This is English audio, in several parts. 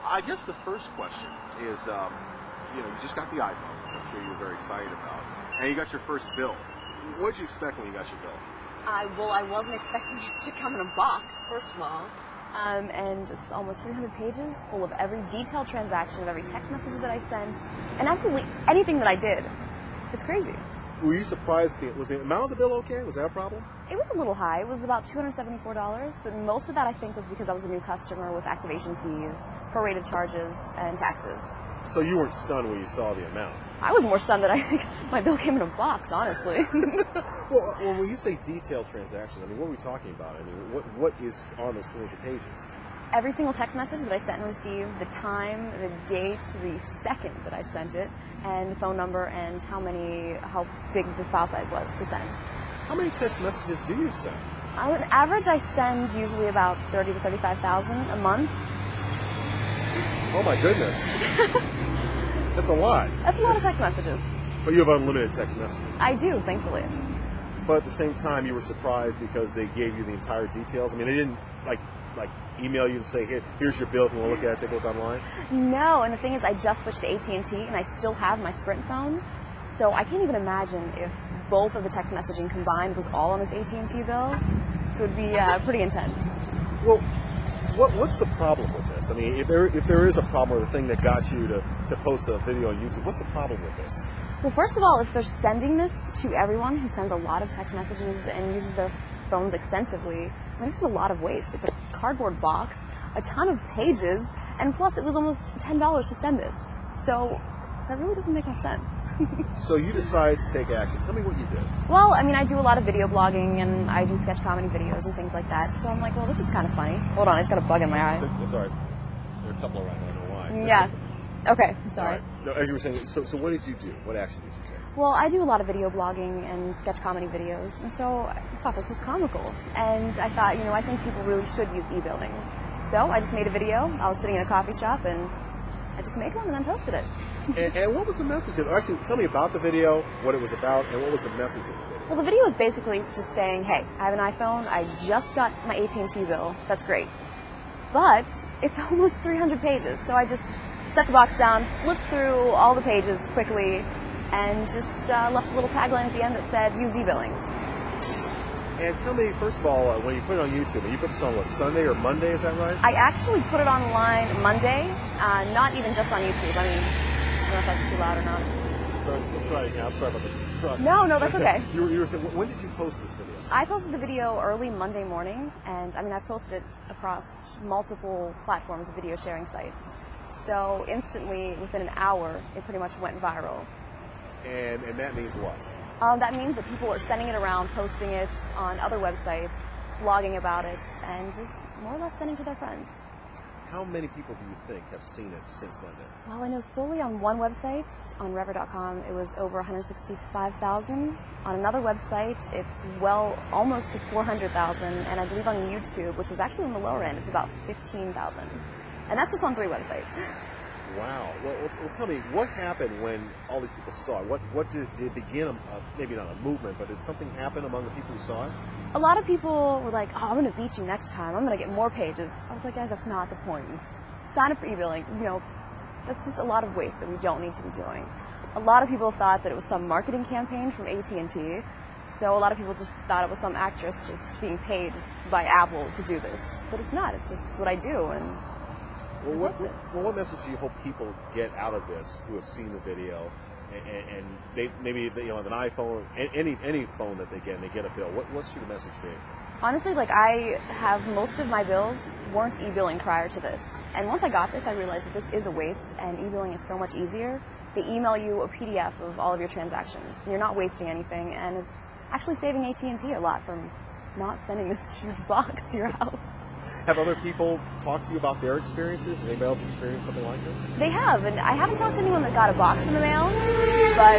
I guess the first question is, you just got the iPhone, which I'm sure you were very excited about, and you got your first bill. What did you expect when you got your bill? Well, I wasn't expecting it to come in a box, first of all. And it's almost 300 pages full of every detailed transaction of every text message that I sent, and absolutely anything that I did. It's crazy. Were you surprised? Was the amount of the bill okay? Was that a problem? It was a little high. It was about $274, but most of that I think was because I was a new customer with activation fees, prorated charges, and taxes. So you weren't stunned when you saw the amount? I was more stunned that my bill came in a box, honestly. Well, when you say detailed transactions, I mean, what are we talking about? I mean, what is on those 300 pages? Every single text message that I sent and received, the time, the date, the second that I sent it, and the phone number, and how big the file size was to send. How many text messages do you send? On average, I send usually about 30 to 35,000 a month. Oh my goodness. That's a lot. That's a lot of text messages. But you have unlimited text messaging. I do, thankfully. But at the same time, you were surprised because they gave you the entire details. I mean, they didn't like email you to say, here's your bill if you want to look at it, take a look online? No, and the thing is, I just switched to AT&T, and I still have my Sprint phone. So I can't even imagine if both of the text messaging combined was all on this AT&T bill. So it would be pretty intense. Well, what's the problem with this? I mean, if there is a problem, or the thing that got you to post a video on YouTube, what's the problem with this? Well, first of all, if they're sending this to everyone who sends a lot of text messages and uses their phones extensively, I mean, this is a lot of waste. It's a cardboard box, a ton of pages, and plus it was almost $10 to send this. So that really doesn't make much sense. So you decided to take action. Tell me what you did. Well, I mean, I do a lot of video blogging, and I do sketch comedy videos and things like that. So I'm like, well, this is kind of funny. Hold on, I just got a bug in my eye. That's all right. There are a couple around. I don't know why. Yeah. Okay, I'm sorry. Right. No, as you were saying, so what did you do? What action did you take? Well, I do a lot of video blogging and sketch comedy videos, and so I thought this was comical. And I thought, I think people really should use e-billing. So I just made a video. I was sitting in a coffee shop, and I just made one and then posted it. And what was the message? Actually, tell me about the video, what it was about, and what was the message of the video? Well, the video is basically just saying, hey, I have an iPhone. I just got my AT&T bill. That's great. But it's almost 300 pages, so I just set the box down, flipped through all the pages quickly, and just left a little tagline at the end that said, use e-billing. And tell me, first of all, when you put it on YouTube, and you put this on, what, Sunday or Monday, is that right? I actually put it online Monday, not even just on YouTube. I mean, I don't know if that's too loud or not. Let's try it again. I'm sorry about the truck. No, that's okay. You were saying, when did you post this video? I posted the video early Monday morning, and I mean, I've posted it across multiple platforms, video sharing sites. So instantly, within an hour, it pretty much went viral. And that means what? That means that people are sending it around, posting it on other websites, blogging about it, and just more or less sending to their friends. How many people do you think have seen it since Monday? Well, I know solely on one website, on Rever.com, it was over 165,000. On another website, it's almost to 400,000. And I believe on YouTube, which is actually on the lower end, it's about 15,000. And that's just on 3 websites. Wow. Well, tell me, what happened when all these people saw it? What did it begin, maybe not a movement, but did something happen among the people who saw it? A lot of people were like, oh, I'm going to beat you next time. I'm going to get more pages. I was like, guys, that's not the point. Sign up for e-billing. That's just a lot of waste that we don't need to be doing. A lot of people thought that it was some marketing campaign from AT&T. So a lot of people just thought it was some actress just being paid by Apple to do this. But it's not. It's just what I do. And what message do you hope people get out of this who have seen the video, and they maybe have an iPhone, any phone that they get, and they get a bill? What should the message be? Honestly, I have most of my bills weren't e-billing prior to this. And once I got this, I realized that this is a waste, and e-billing is so much easier. They email you a PDF of all of your transactions. You're not wasting anything, and it's actually saving AT&T a lot from not sending this huge box to your house. Have other people talked to you about their experiences? Has anybody else experienced something like this? They have, and I haven't talked to anyone that got a box in the mail, but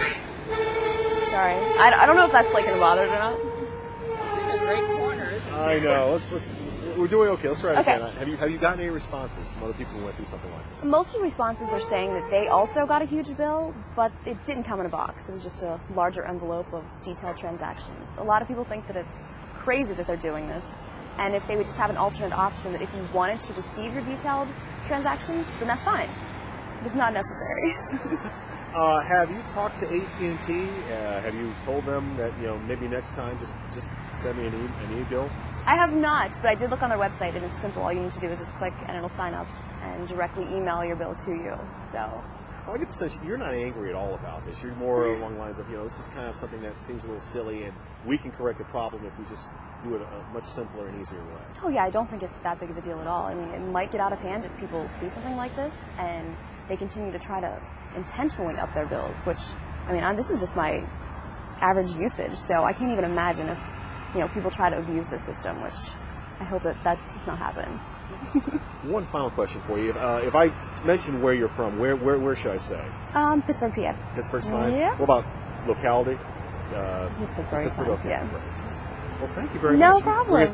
sorry, I don't know if that's going to bother it or not. In a great corner, isn't it? I know. We're doing okay. Let's try it okay. again. Have you gotten any responses from other people who went through something like this? Most of the responses are saying that they also got a huge bill, but it didn't come in a box. It was just a larger envelope of detailed transactions. A lot of people think that it's crazy that they're doing this. And if they would just have an alternate option that if you wanted to receive your detailed transactions, then that's fine. It's not necessary. Have you talked to AT&T? Have you told them that maybe next time just send me an e-bill? I have not, but I did look on their website, and it's simple. All you need to do is just click, and it'll sign up and directly email your bill to you. So. Well, I get the sense you're not angry at all about this. You're more along the lines of, this is kind of something that seems a little silly, and we can correct the problem if we just do it a much simpler and easier way. Oh yeah, I don't think it's that big of a deal at all. I mean, it might get out of hand if people see something like this and they continue to try to intentionally up their bills, which, I mean, this is just my average usage, so I can't even imagine if, people try to abuse the system, which I hope that does not happen. One final question for you. If I mention where you're from, where should I say? Pittsburgh, PA. Pittsburgh's fine? Yeah. What about locality? Just Pittsburgh, okay. yeah. Well, thank you very much. No problem.